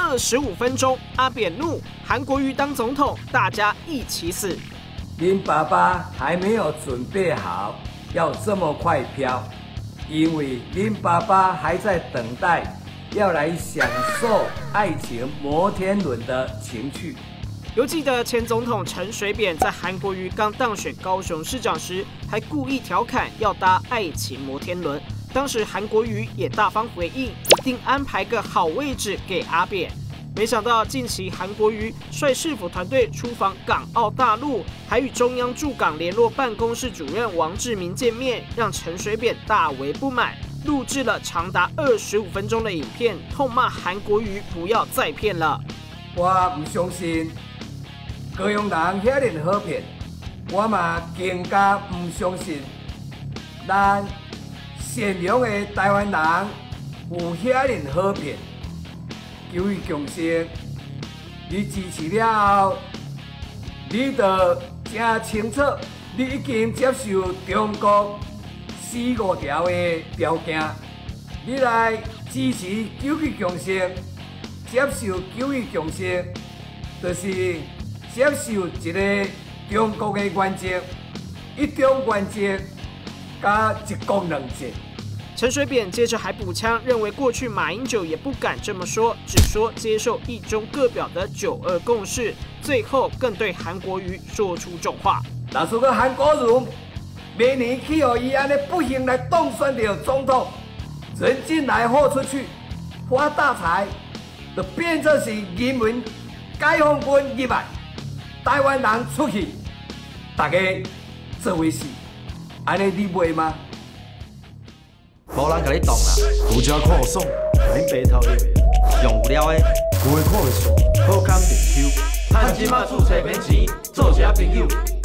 25分钟，阿扁怒，韩国瑜当总统，大家一起死。 您爸爸还没有准备好要这么快飘，因为您爸爸还在等待要来享受爱情摩天轮的情趣。 犹记得前总统陈水扁在韩国瑜刚当选高雄市长时，还故意调侃要搭爱情摩天轮。当时韩国瑜也大方回应，一定安排个好位置给阿扁。没想到近期韩国瑜率市府团队出访港澳大陆，还与中央驻港联络办公室主任王志民见面，让陈水扁大为不满，录制了长达25分钟的影片，痛骂韩国瑜不要再骗了。 我不相信高雄人遐尼好骗，我嘛更加不相信咱善良的台湾人有遐尼好骗。求伊强生，你支持了后，你就真清楚，你已經接受中國4、5條的條件，你來支持九二共識，接受九二共識，就是接受一個中國的原則，一中原則加一國兩制。 陈水扁接着还补枪，认为过去马英九也不敢这么说，只说接受一中各表的9·2共识，最后更对韩国瑜说出重话。 那如果韩国瑜明年去予伊安尼不幸来当选了总统，人进来豁出去发大财，就变作是人民解放军入来，台湾人出去，大家做伙死，安尼你袂吗？ 无人甲你动啦， 独家看爽，恁白头的， 用有了的， 有的看会爽，好康电 Q， 趁即马注册免钱，做一下朋友。